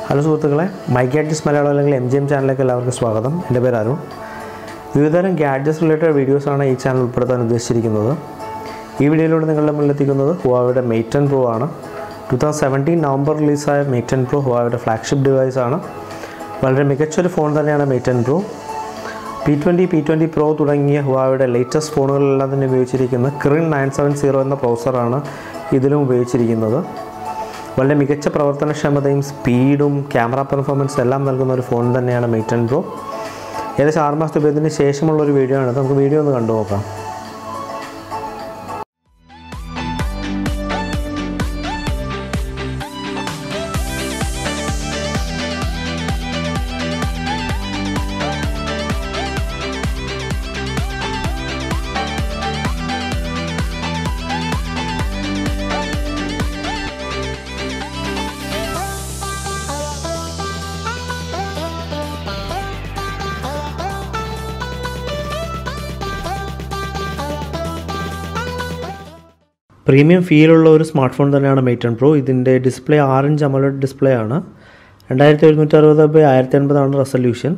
Hello സുഹൃത്തുക്കളെ, my gadgets Malayalam അല്ലെങ്കിൽ MGM ചാനലിലേക്ക് എല്ലാവർക്കും സ്വാഗതം. എൻ്റെ പേര് അരുൺ. വിവിധതരം ഗാഡ്ജറ്റ്സ് റിലേറ്റഡ് വീഡിയോസാണ് ഈ ചാനൽ ഉൾപ്പെടുത്താൻ ഉദ്ദേശിച്ചിരിക്കുന്നത്. ഈ വീഡിയോയിലൂടെ നിങ്ങളുടെ മുന്നിലെത്തിക്കുന്നത് ഹുവാവയുടെ Mate 10 Pro ആണ്. 2017 നവംബർ റിലീസായ Mate 10 Pro ഹുവാവയുടെ ഫ്ലാഗ്ഷിപ്പ് ഡിവൈസാണ്. വളരെ മികച്ചൊരു ഫോൺ തന്നെയാണ് Mate 10 Pro. P20, P20 Pro തുടങ്ങിയ ഹുവാവയുടെ ലേറ്റസ്റ്റ് ഫോണുകളിലെല്ലാം തന്നെ ഉപയോഗിച്ചിരിക്കുന്ന Kirin 970 എന്ന പ്രോസസ്സറാണ് ഇതിലും ഉപയോഗിച്ചിരിക്കുന്നത്. വളരെ മികച്ച പ്രവർത്തനക്ഷമതയും സ്പീഡും ക്യാമറ പെർഫോമൻസ് എല്ലാം നൽകുന്ന ഒരു ഫോൺ തന്നെയാണ് Mate 10 Pro. ഏകദേശം 6 മാസത്തെ ഉപയോഗത്തിന് ശേഷമുള്ളൊരു വീഡിയോ ആണ്. നമുക്ക് വീഡിയോ ഒന്ന് കണ്ടു നോക്കാം. പ്രീമിയം ഫീലുള്ള ഒരു സ്മാർട്ട് ഫോൺ തന്നെയാണ് Mate 10 Pro. ഇതിൻ്റെ ഡിസ്പ്ലേ 6-inch AMOLED ഡിസ്പ്ലേ ആണ്. 2160x1080 ആണ് റെസൊല്യൂഷൻ.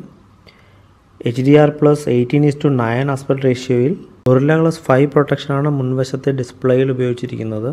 HDR+ 18:9 ആസ്പെക്ട് റേഷ്യോയിൽ Gorilla Glass 5 പ്രൊട്ടക്ഷനാണ് മുൻവശത്തെ ഡിസ്പ്ലേയിൽ ഉപയോഗിച്ചിരിക്കുന്നത്.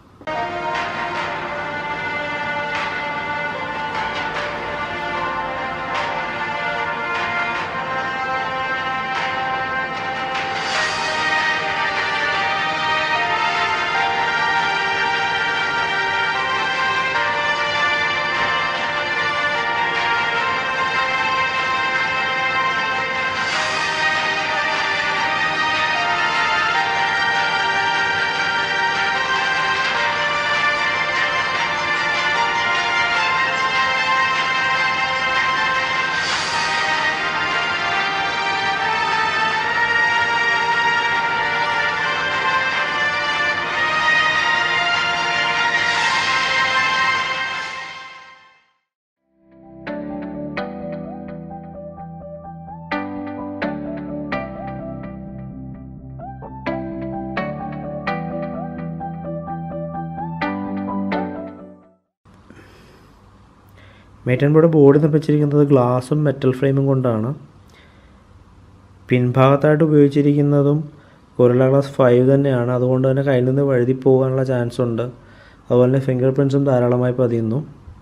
Mate 10 Pro ബോർഡ് നിർമ്മിച്ചിരിക്കുന്നത് ഗ്ലാസും മെറ്റൽ ഫ്രെയിമും കൊണ്ടാണ്. പിൻഭാഗത്തായിട്ട് ഉപയോഗിച്ചിരിക്കുന്നതും Gorilla Glass 5 തന്നെയാണ്. അതുകൊണ്ട് തന്നെ കയ്യിൽ നിന്ന് വഴുതി പോകാനുള്ള ചാൻസ് ഉണ്ട്. അതുപോലെ തന്നെ ഫിംഗർ പ്രിൻറ്റ്സും ധാരാളമായി പതിയുന്നു.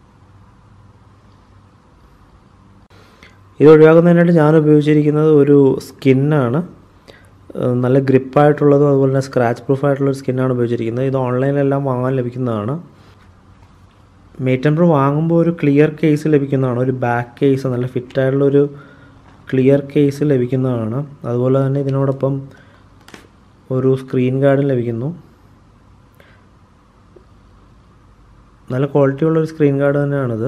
ഇത് ഒഴിവാക്കുന്നതിനായിട്ട് ഞാൻ ഉപയോഗിച്ചിരിക്കുന്നത് ഒരു സ്കിന്നാണ്. നല്ല ഗ്രിപ്പായിട്ടുള്ളതും അതുപോലെ തന്നെ സ്ക്രാച്ച് പ്രൂഫായിട്ടുള്ളൊരു സ്കിന്നാണ് ഉപയോഗിച്ചിരിക്കുന്നത്. ഇത് ഓൺലൈനിലെല്ലാം വാങ്ങാൻ ലഭിക്കുന്നതാണ്. Mate 10 Pro വാങ്ങുമ്പോൾ ഒരു ക്ലിയർ കേസ് ലഭിക്കുന്നതാണ്. ഒരു ബാക്ക് കേസ്, നല്ല ഫിറ്റായിട്ടുള്ളൊരു ക്ലിയർ കേസ് ലഭിക്കുന്നതാണ്. അതുപോലെ തന്നെ ഇതിനോടൊപ്പം ഒരു സ്ക്രീൻ ഗാർഡും ലഭിക്കുന്നു. നല്ല ക്വാളിറ്റി ഉള്ളൊരു സ്ക്രീൻ ഗാർഡ് തന്നെയാണിത്.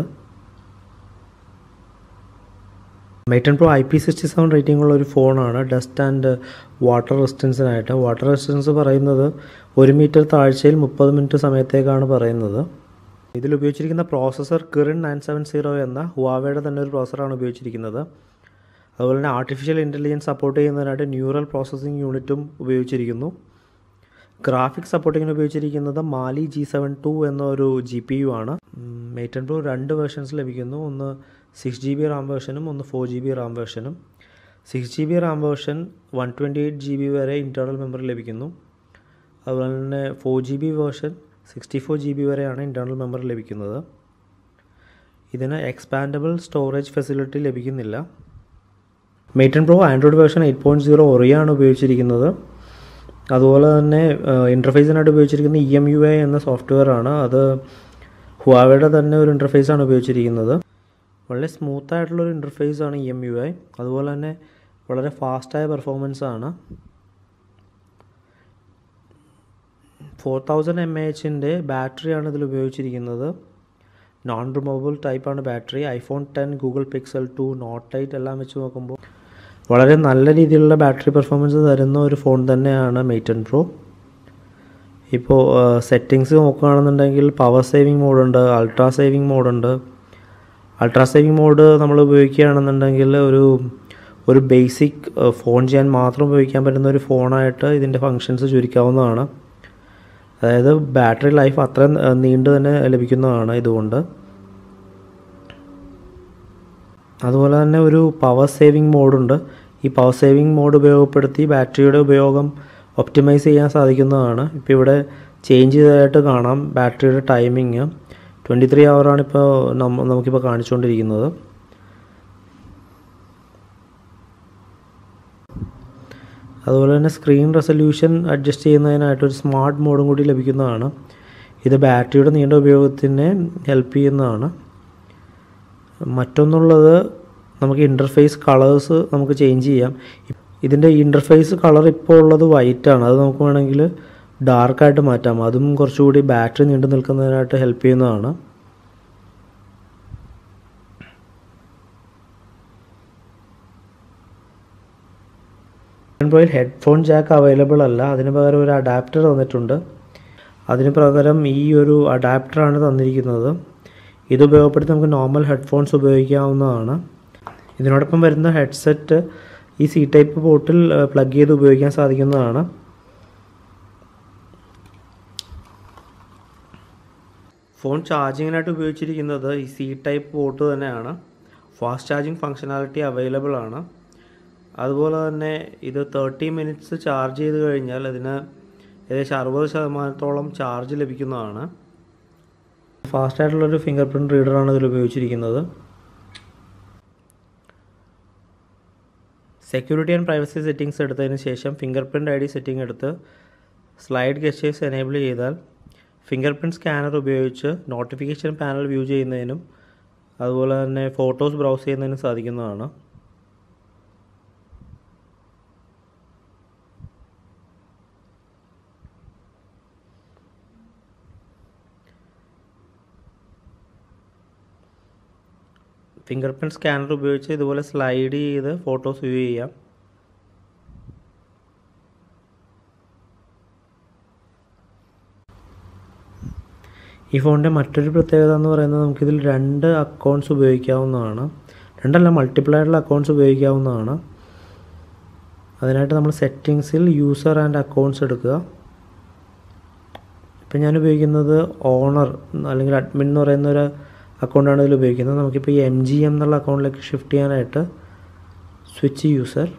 Mate 10 Pro IP67 റേറ്റിംഗ് ഉള്ള ഒരു ഫോണാണ്. ഡസ്റ്റ് ആൻഡ് വാട്ടർ റെസിസ്റ്റൻസിനായിട്ട്. വാട്ടർ റെസിസ്റ്റൻസ് പറയുന്നത് 1 മീറ്റർ താഴ്ചയിൽ 30 മിനിറ്റ് സമയത്തേക്കാണ് പറയുന്നത്. ഇതിൽ ഉപയോഗിച്ചിരിക്കുന്ന പ്രോസസ്സർ Kirin 970 എന്ന ഹുവാവയുടെ തന്നെ ഒരു പ്രോസസ്സറാണ് ഉപയോഗിച്ചിരിക്കുന്നത്. അതുപോലെ തന്നെ ആർട്ടിഫിഷ്യൽ ഇൻ്റലിജൻസ് സപ്പോർട്ട് ചെയ്യുന്നതിനായിട്ട് ന്യൂറൽ പ്രോസസ്സിംഗ് യൂണിറ്റും ഉപയോഗിച്ചിരിക്കുന്നു. ഗ്രാഫിക്സ് സപ്പോർട്ടിങ്ങിന് ഉപയോഗിച്ചിരിക്കുന്നത് Mali G7 II എന്നൊരു GPU ആണ്. Mate 10 Pro 2 വേർഷൻസ് ലഭിക്കുന്നു. ഒന്ന് 6GB റാം വേർഷനും ഒന്ന് 4GB Ram വേർഷനും. 6GB Ram version 128GB വരെ ഇൻറ്റേർണൽ മെമ്മറി ലഭിക്കുന്നു. അതുപോലെ തന്നെ 4GB വേർഷൻ 64GB വരെയാണ് ഇൻറ്റേർണൽ മെമ്മറി ലഭിക്കുന്നത്. ഇതിന് എക്സ്പാൻഡബിൾ സ്റ്റോറേജ് ഫെസിലിറ്റി ലഭിക്കുന്നില്ല. Mate 10 Pro Android version 8.0 Oreo ഉപയോഗിച്ചിരിക്കുന്നത്. അതുപോലെ തന്നെ ഇൻ്റർഫേസിനായിട്ട് ഉപയോഗിച്ചിരിക്കുന്ന EMUI എന്ന സോഫ്റ്റ്വെയർ ആണ്. അത് ഹുവാവയുടെ തന്നെ ഒരു ഇൻ്റർഫേസാണ് ഉപയോഗിച്ചിരിക്കുന്നത്. വളരെ സ്മൂത്തായിട്ടുള്ളൊരു ഇൻ്റർഫേസാണ് EMUI. അതുപോലെ തന്നെ വളരെ ഫാസ്റ്റായ പെർഫോമൻസ് ആണ്. 4000 mAh ബാറ്ററിയാണ് ഇതിൽ ഉപയോഗിച്ചിരിക്കുന്നത്. നോൺ റിമൂവബിൾ ടൈപ്പാണ് battery. iPhone 10, Google Pixel 2, Note 8 എല്ലാം വെച്ച് നോക്കുമ്പോൾ വളരെ നല്ല രീതിയിലുള്ള ബാറ്ററി പെർഫോമൻസ് തരുന്ന ഒരു ഫോൺ തന്നെയാണ് Mate 10 Pro. ഇപ്പോൾ സെറ്റിങ്സ് നോക്കുകയാണെന്നുണ്ടെങ്കിൽ പവർ സേവിങ് മോഡുണ്ട്, അൾട്രാ സേവിങ് മോഡുണ്ട്. അൾട്രാ സേവിങ് മോഡ് നമ്മൾ ഉപയോഗിക്കുകയാണെന്നുണ്ടെങ്കിൽ ഒരു ബേസിക് ഫോൺ ചെയ്യാൻ മാത്രം ഉപയോഗിക്കാൻ പറ്റുന്ന ഒരു ഫോണായിട്ട് ഇതിൻ്റെ ഫങ്ഷൻസ് ചുരുക്കാവുന്നതാണ്. അതായത് ബാറ്ററി ലൈഫ് അത്ര നീണ്ടു തന്നെ ലഭിക്കുന്നതാണ് ഇതുകൊണ്ട്. അതുപോലെ തന്നെ ഒരു പവർ സേവിങ് മോഡുണ്ട്. ഈ പവർ സേവിങ് മോഡ് ഉപയോഗപ്പെടുത്തി ബാറ്ററിയുടെ ഉപയോഗം ഒപ്റ്റിമൈസ് ചെയ്യാൻ സാധിക്കുന്നതാണ്. ഇപ്പോൾ ഇവിടെ ചേഞ്ച് ചെയ്തതായിട്ട് കാണാം. ബാറ്ററിയുടെ ടൈമിങ് 23 ഹവറാണ് ഇപ്പോൾ നമുക്കിപ്പോൾ കാണിച്ചുകൊണ്ടിരിക്കുന്നത്. അതുപോലെ തന്നെ സ്ക്രീൻ റെസൊല്യൂഷൻ അഡ്ജസ്റ്റ് ചെയ്യുന്നതിനായിട്ടൊരു സ്മാർട്ട് മോഡും കൂടി ലഭിക്കുന്നതാണ്. ഇത് ബാറ്ററിയുടെ നീണ്ട ഉപയോഗത്തിനെ ഹെൽപ്പ് ചെയ്യുന്നതാണ്. മറ്റൊന്നുള്ളത്, നമുക്ക് ഇൻ്റർഫേസ് കളേഴ്സ് നമുക്ക് ചേഞ്ച് ചെയ്യാം. ഇതിൻ്റെ ഇൻ്റർഫേസ് കളർ ഇപ്പോൾ ഉള്ളത് വൈറ്റാണ്. അത് നമുക്ക് വേണമെങ്കിൽ ഡാർക്കായിട്ട് മാറ്റാം. അതും കുറച്ചുകൂടി ബാറ്ററി നീണ്ടു നിൽക്കുന്നതിനായിട്ട് ഹെൽപ്പ് ചെയ്യുന്നതാണ്. ആൻഡ്രോയിഡ് ഹെഡ്ഫോൺ ജാക്ക് അവൈലബിൾ അല്ല. അതിന് പകരം ഒരു അഡാപ്റ്റർ തന്നിട്ടുണ്ട്. അതിന് പകരം ഈ ഒരു അഡാപ്റ്ററാണ് തന്നിരിക്കുന്നത്. ഇത് ഉപയോഗപ്പെടുത്തി നമുക്ക് നോർമൽ ഹെഡ്ഫോൺസ് ഉപയോഗിക്കാവുന്നതാണ്. ഇതിനോടൊപ്പം വരുന്ന ഹെഡ്സെറ്റ് ഈ സി ടൈപ്പ് പോർട്ടിൽ പ്ലഗ് ചെയ്ത് ഉപയോഗിക്കാൻ സാധിക്കുന്നതാണ്. ഫോൺ ചാർജിങ്ങിനായിട്ട് ഉപയോഗിച്ചിരിക്കുന്നത് ഈ സി ടൈപ്പ് പോർട്ട് തന്നെയാണ്. ഫാസ്റ്റ് ചാർജിങ് ഫങ്ഷനാലിറ്റി അവൈലബിൾ ആണ്. അതുപോലെ തന്നെ ഇത് 30 മിനിറ്റ്സ് ചാർജ് ചെയ്ത് കഴിഞ്ഞാൽ ഇതിന് ഏകദേശം 60% ചാർജ് ലഭിക്കുന്നതാണ്. ഫാസ്റ്റായിട്ടുള്ളൊരു ഫിംഗർ പ്രിൻറ്റ് റീഡറാണ് ഇതിൽ ഉപയോഗിച്ചിരിക്കുന്നത്. സെക്യൂരിറ്റി ആൻഡ് പ്രൈവസി സെറ്റിംഗ്സ് എടുത്തതിന് ശേഷം ഫിംഗർ പ്രിൻറ്റ് ID സെറ്റിംഗ് എടുത്ത് സ്ലൈഡ് ഗെസ്റ്റേഴ്സ് എനേബിൾ ചെയ്താൽ ഫിംഗർ പ്രിൻറ്റ് സ്കാനർ ഉപയോഗിച്ച് നോട്ടിഫിക്കേഷൻ പാനൽ വ്യൂ ചെയ്യുന്നതിനും അതുപോലെ തന്നെ ഫോട്ടോസ് ബ്രൗസ് ചെയ്യുന്നതിനും സാധിക്കുന്നതാണ്. ഫിംഗർ പ്രിൻറ്റ് സ്കാനർ ഉപയോഗിച്ച് ഇതുപോലെ സ്ലൈഡ് ചെയ്ത് ഫോട്ടോസ് വ്യൂ ചെയ്യാം. ഈ ഫോണിൻ്റെ മറ്റൊരു പ്രത്യേകത എന്ന് പറയുന്നത് നമുക്കിതിൽ 2 അക്കൗണ്ട്സ് ഉപയോഗിക്കാവുന്നതാണ്. 2 അല്ല, മൾട്ടിപ്പിൾ ആയിട്ടുള്ള അക്കൗണ്ട്സ് ഉപയോഗിക്കാവുന്നതാണ്. അതിനായിട്ട് നമ്മൾ സെറ്റിങ്സിൽ യൂസർ ആൻഡ് അക്കൗണ്ട്സ് എടുക്കുക. ഇപ്പം ഞാൻ ഉപയോഗിക്കുന്നത് ഓണർ അല്ലെങ്കിൽ അഡ്മിൻ എന്ന് പറയുന്നൊരു അക്കൗണ്ടാണ് ഇതിൽ ഉപയോഗിക്കുന്നത്. നമുക്കിപ്പോൾ ഈ MGM എന്നുള്ള അക്കൗണ്ടിലേക്ക് ഷിഫ്റ്റ് ചെയ്യാനായിട്ട് സ്വിച്ച് യൂസർ,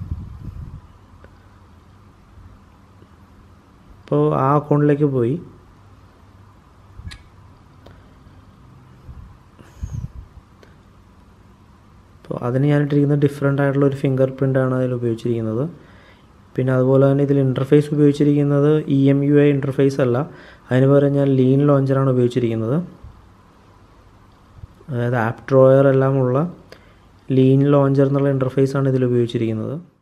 അപ്പോൾ ആ അക്കൗണ്ടിലേക്ക് പോയി അപ്പോൾ അതിന് ഞാനിട്ടിരിക്കുന്നത് ഡിഫറെൻ്റ് ആയിട്ടുള്ള ഒരു ഫിംഗർ പ്രിൻ്റാണ് അതിൽ ഉപയോഗിച്ചിരിക്കുന്നത്. പിന്നെ അതുപോലെ തന്നെ ഇതിൽ ഇൻ്റർഫേസ് ഉപയോഗിച്ചിരിക്കുന്നത് EMUI ഇൻ്റർഫേസ് അല്ല, അതിന് പകരം ഞാൻ ലീൻ ലോഞ്ചറാണ് ഉപയോഗിച്ചിരിക്കുന്നത്. അതായത് ആപ്പ് ഡ്രോയർ എല്ലാം ഉള്ള ലീൻ ലോഞ്ചർ എന്നുള്ള ഇൻ്റർഫേസാണ് ഇതിൽ ഉപയോഗിച്ചിരിക്കുന്നത്.